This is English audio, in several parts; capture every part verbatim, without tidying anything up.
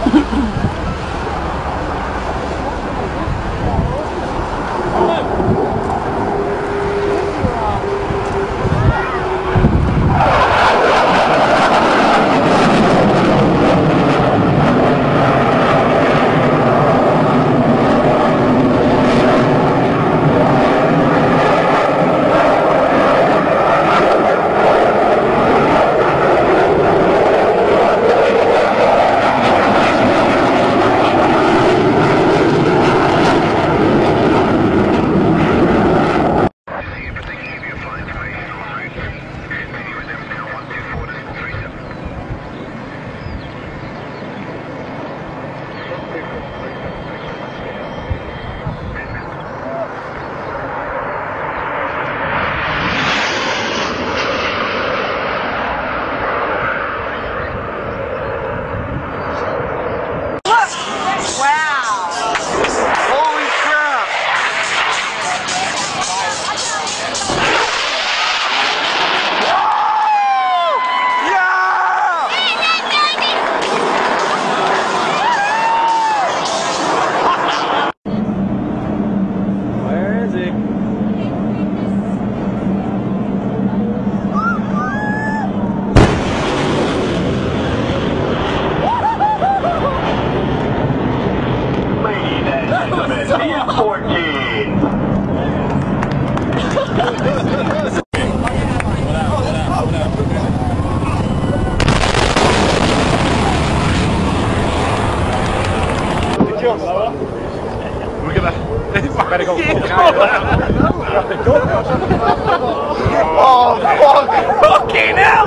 We're gonna better go. Oh, fuck! Fucking hell!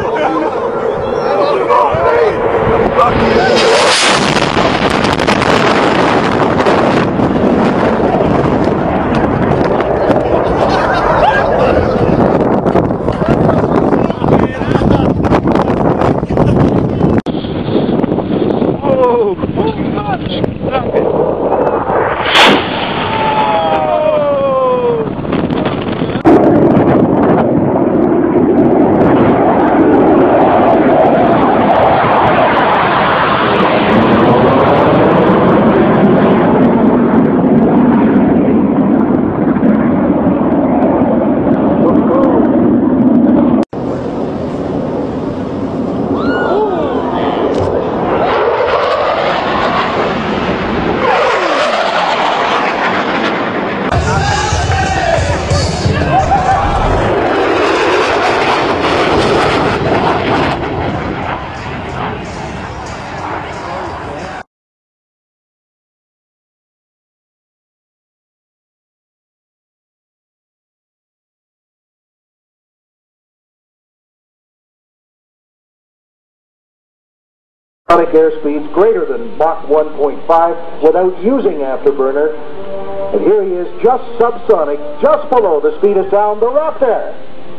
Airspeeds greater than Mach one point five without using afterburner. And here he is, just subsonic, just below the speed of sound, the Raptor.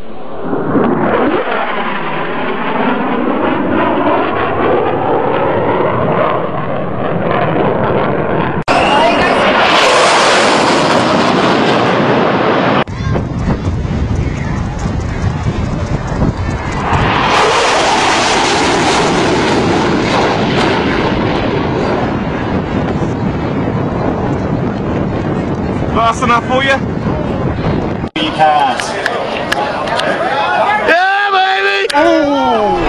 Fast enough for you? Pass. Yeah, baby! Oh.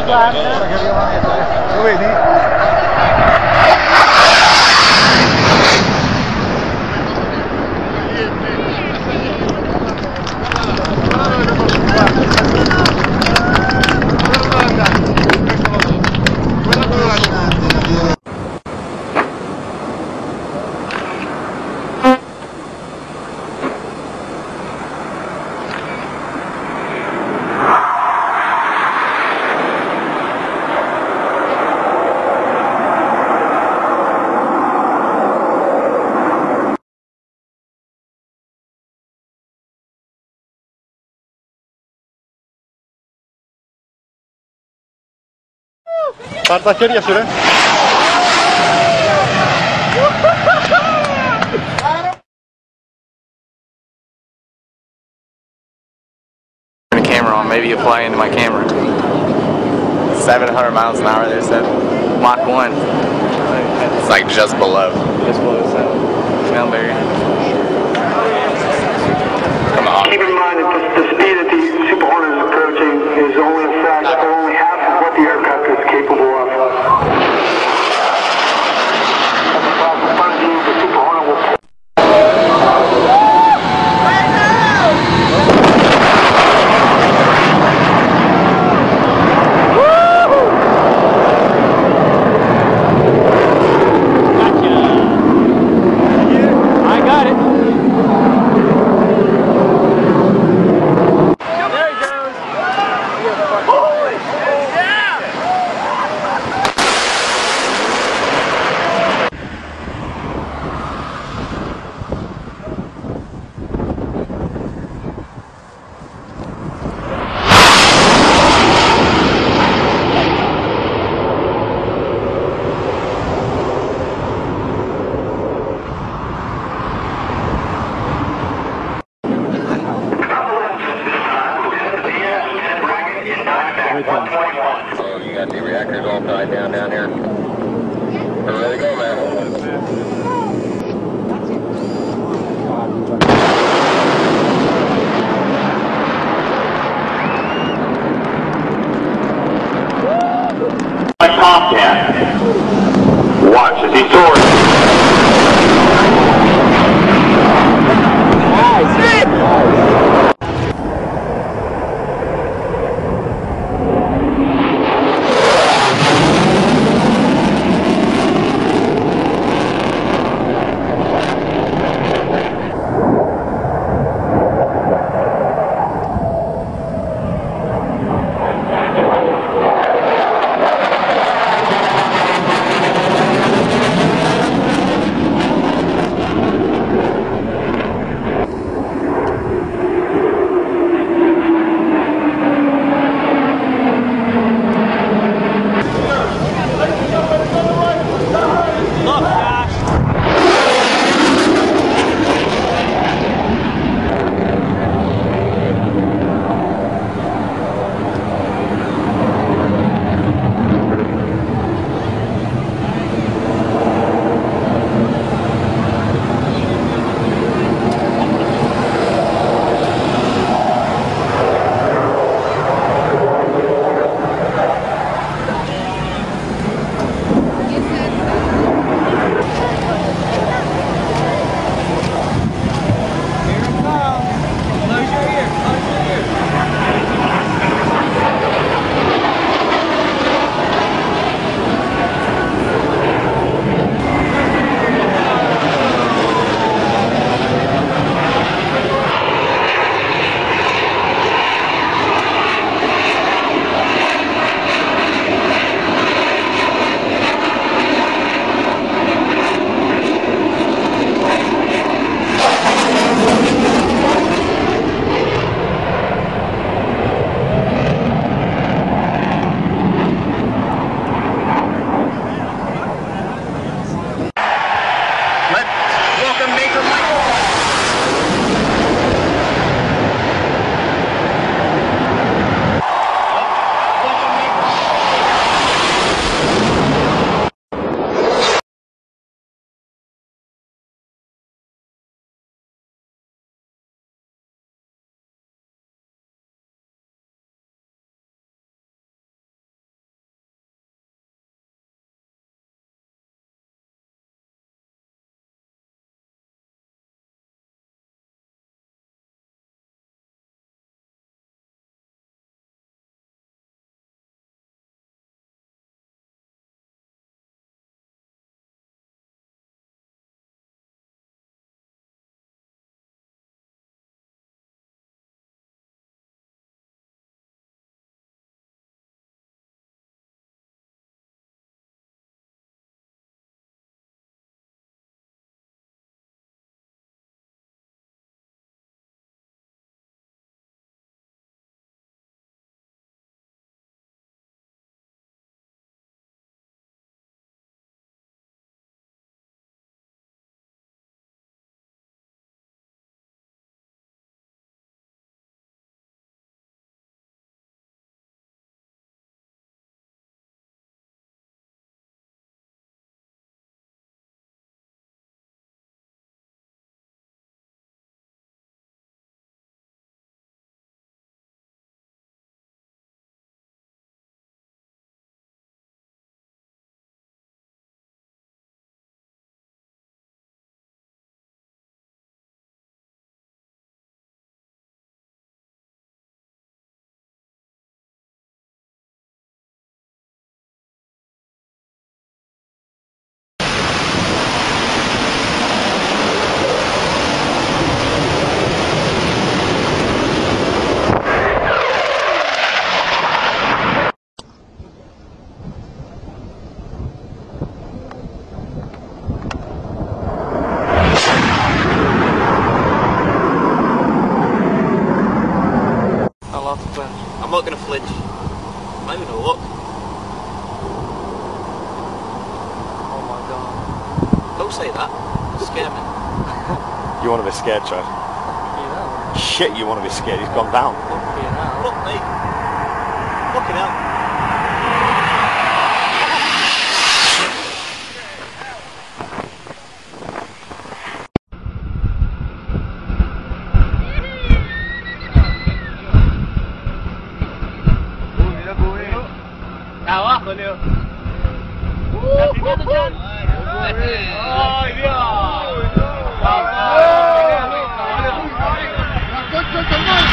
Lo vedi? Partakkeria süre. Turn the camera on, maybe you'll fly into my camera. seven hundred miles an hour, they said. Mach one. It's like just below. Just below the sun. Smell berry. Come on. Keep in mind that the, the speed that the Super Hornet is approaching is only a fraction, or only half of what the aircraft is capable of. As a problem in front of you, the Super Hornet will. So you got the reactors all tied down down here. We're ready to go, man. My Tomcat. Watch as he soars. say that. Scare me. You want to be scared, Chad? Shit, you want to be scared. He's gone down. Look, mate. Fucking hell. Abajo, Leo. La primera, Chan. ¡Ay, Dios!